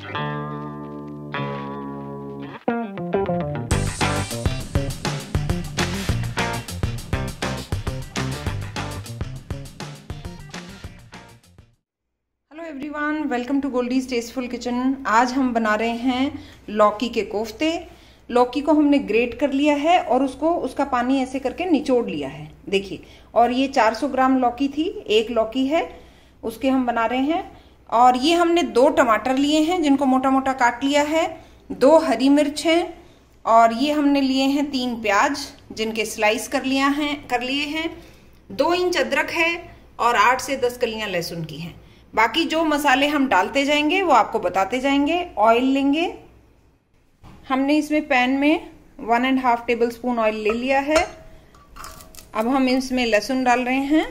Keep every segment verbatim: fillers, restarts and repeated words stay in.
Everyone, welcome to Goldie's tasteful kitchen. आज हम बना रहे हैं लौकी के कोफ्ते। लौकी को हमने ग्रेट कर लिया है और उसको उसका पानी ऐसे करके निचोड़ लिया है, देखिए। और ये चार सौ ग्राम लौकी थी, एक लौकी है, उसके हम बना रहे हैं। और ये हमने दो टमाटर लिए हैं जिनको मोटा मोटा काट लिया है, दो हरी मिर्च हैं, और ये हमने लिए हैं तीन प्याज जिनके स्लाइस कर लिया हैं कर लिए हैं दो इंच अदरक है और आठ से दस कलियां लहसुन की हैं। बाकी जो मसाले हम डालते जाएंगे वो आपको बताते जाएंगे। ऑयल लेंगे, हमने इसमें पैन में one and half tablespoon oil ले लिया है। अब हम इसमें लहसुन डाल रहे हैं,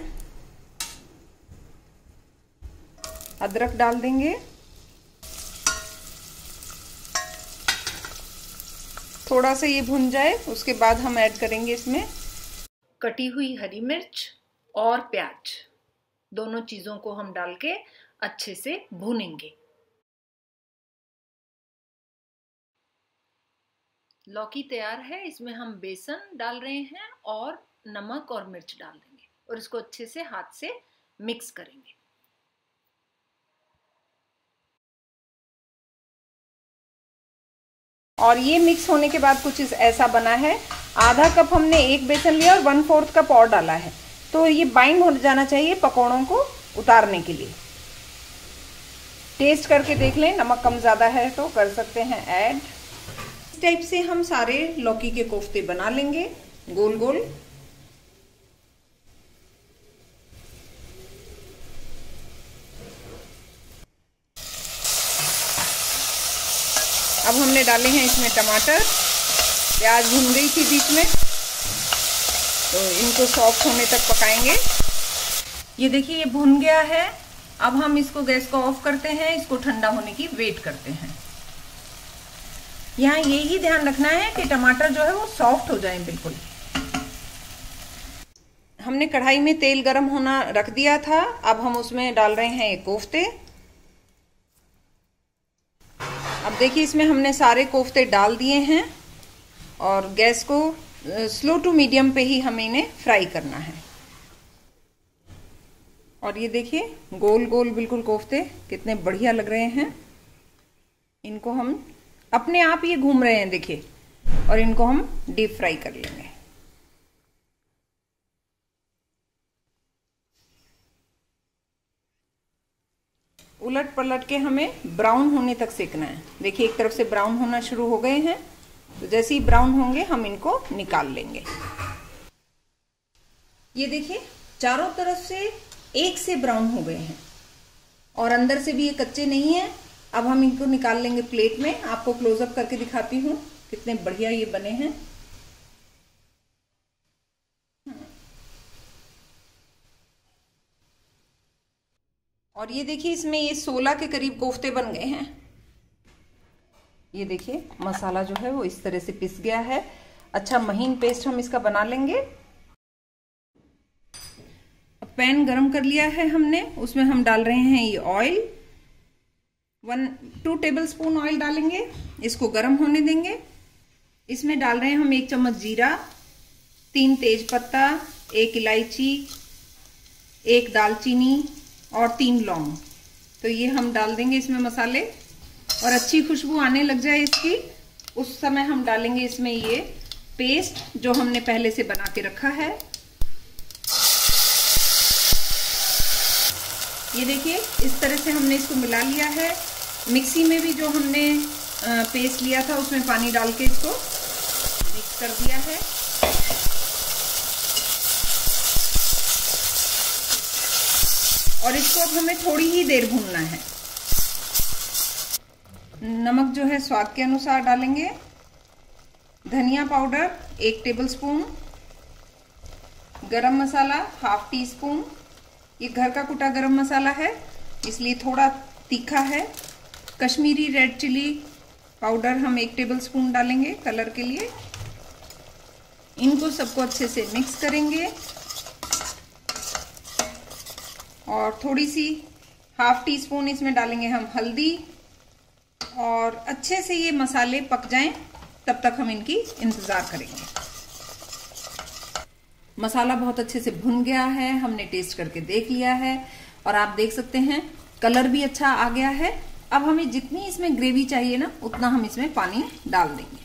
अदरक डाल देंगे, थोड़ा सा ये भुन जाए उसके बाद हम ऐड करेंगे इसमें कटी हुई हरी मिर्च और प्याज। दोनों चीजों को हम डाल के अच्छे से भूनेंगे। लौकी तैयार है, इसमें हम बेसन डाल रहे हैं और नमक और मिर्च डाल देंगे और इसको अच्छे से हाथ से मिक्स करेंगे। और ये मिक्स होने के बाद कुछ ऐसा बना है। आधा कप हमने एक बेसन लिया और वन फोर्थ कप और डाला है, तो ये बाइंड हो जाना चाहिए पकौड़ों को उतारने के लिए। टेस्ट करके देख लें, नमक कम ज़्यादा है तो कर सकते हैं ऐड। इस टाइप से हम सारे लौकी के कोफ्ते बना लेंगे गोल गोल। अब हमने डाले हैं इसमें टमाटर, प्याज भून गई थी बीच में, तो इनको सॉफ्ट होने तक पकाएंगे। ये देखिए ये भुन गया है। अब हम इसको गैस को ऑफ करते हैं, इसको ठंडा होने की वेट करते हैं। यहाँ यही ध्यान रखना है कि टमाटर जो है वो सॉफ्ट हो जाए बिल्कुल। हमने कढ़ाई में तेल गरम होना रख दिया था, अब हम उसमें डाल रहे हैं ये कोफ्ते। अब देखिए इसमें हमने सारे कोफ्ते डाल दिए हैं और गैस को स्लो टू मीडियम पे ही हमें इन्हें फ्राई करना है। और ये देखिए गोल गोल बिल्कुल कोफ्ते कितने बढ़िया लग रहे हैं। इनको हम अपने आप ये घूम रहे हैं देखिए, और इनको हम डीप फ्राई कर लेंगे। उलट पलट के हमें ब्राउन होने तक सेकना है। देखिए एक तरफ से ब्राउन होना शुरू हो गए हैं, तो जैसे ही ब्राउन होंगे हम इनको निकाल लेंगे। ये देखिए चारों तरफ से एक से ब्राउन हो गए हैं और अंदर से भी ये कच्चे नहीं है। अब हम इनको निकाल लेंगे प्लेट में। आपको क्लोजअप करके दिखाती हूँ कितने बढ़िया ये बने हैं। और ये देखिए इसमें ये सोलह के करीब कोफ्ते बन गए हैं। ये देखिए मसाला जो है वो इस तरह से पिस गया है। अच्छा महीन पेस्ट हम इसका बना लेंगे। अब पैन गरम कर लिया है हमने, उसमें हम डाल रहे हैं ये oil. One to tablespoon oil डालेंगे, इसको गरम होने देंगे। इसमें डाल रहे हैं हम एक चम्मच जीरा, तीन तेज पत्ता, एक इलायची, एक दालचीनी और तीन लौंग। तो ये हम डाल देंगे इसमें मसाले, और अच्छी खुशबू आने लग जाए इसकी उस समय हम डालेंगे इसमें ये पेस्ट जो हमने पहले से बना के रखा है। ये देखिए इस तरह से हमने इसको मिला लिया है। मिक्सी में भी जो हमने पेस्ट लिया था उसमें पानी डाल के इसको मिक्स कर दिया है। और इसको अब हमें थोड़ी ही देर भूनना है। नमक जो है स्वाद के अनुसार डालेंगे। धनिया पाउडर एक टेबलस्पून, गरम मसाला हाफ टी स्पून। ये घर का कुटा गरम मसाला है इसलिए थोड़ा तीखा है। कश्मीरी रेड चिली पाउडर हम एक टेबलस्पून डालेंगे कलर के लिए। इनको सबको अच्छे से मिक्स करेंगे और थोड़ी सी हाफ टी स्पून इसमें डालेंगे हम हल्दी और अच्छे से ये मसाले पक जाएं तब तक हम इनकी इंतजार करेंगे। मसाला बहुत अच्छे से भुन गया है, हमने टेस्ट करके देख लिया है और आप देख सकते हैं कलर भी अच्छा आ गया है। अब हमें जितनी इसमें ग्रेवी चाहिए ना उतना हम इसमें पानी डाल देंगे।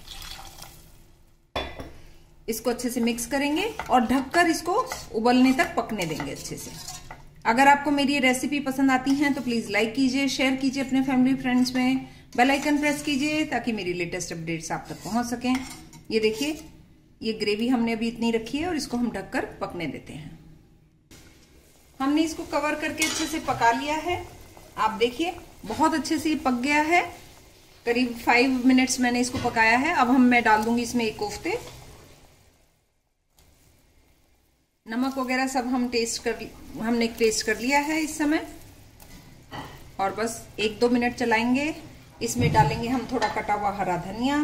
इसको अच्छे से मिक्स करेंगे और ढककर इसको उबलने तक पकने देंगे अच्छे से। अगर आपको मेरी ये रेसिपी पसंद आती है तो प्लीज लाइक कीजिए, शेयर कीजिए अपने फैमिली फ्रेंड्स में, बेल आइकन प्रेस कीजिए ताकि मेरी लेटेस्ट अपडेट्स आप तक पहुंच सकें। ये देखिए ये ग्रेवी हमने अभी इतनी रखी है और इसको हम ढककर पकने देते हैं। हमने इसको कवर करके अच्छे से पका लिया है। आप देखिए बहुत अच्छे से ये पक गया है। करीब फाइव मिनट्स मैंने इसको पकाया है। अब हम मैं डाल दूंगी इसमें एक कोफ्ते। नमक वगैरह सब हम टेस्ट कर हमने टेस्ट कर लिया है इस समय, और बस एक दो मिनट चलाएंगे। इसमें डालेंगे हम थोड़ा कटा हुआ हरा धनिया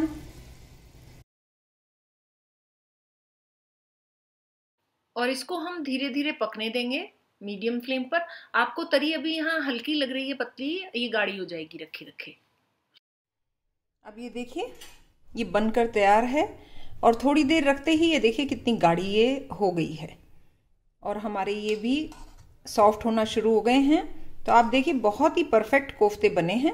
और इसको हम धीरे धीरे पकने देंगे मीडियम फ्लेम पर। आपको तरी अभी यहाँ हल्की लग रही है, पतली, ये गाढ़ी हो जाएगी रखे रखे। अब ये देखिए ये बनकर तैयार है और थोड़ी देर रखते ही ये देखिए कितनी गाढ़ी ये हो गई है और हमारे ये भी सॉफ्ट होना शुरू हो गए हैं। तो आप देखिए बहुत ही परफेक्ट कोफ्ते बने हैं।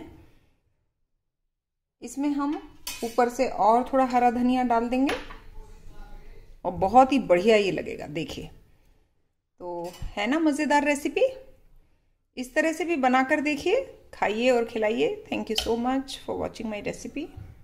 इसमें हम ऊपर से और थोड़ा हरा धनिया डाल देंगे और बहुत ही बढ़िया ये लगेगा। देखिए तो है ना मज़ेदार रेसिपी। इस तरह से भी बनाकर देखिए, खाइए और खिलाइए। Thank you so much for watching my recipe.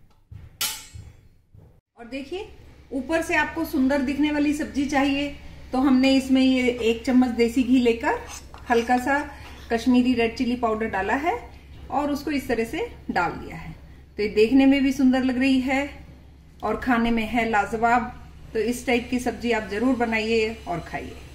और देखिए ऊपर से आपको सुंदर दिखने वाली सब्जी चाहिए तो हमने इसमें ये एक चम्मच देसी घी लेकर हल्का सा कश्मीरी रेड चिली पाउडर डाला है और उसको इस तरह से डाल दिया है। तो ये देखने में भी सुंदर लग रही है और खाने में है लाजवाब। तो इस टाइप की सब्जी आप जरूर बनाइए और खाइए।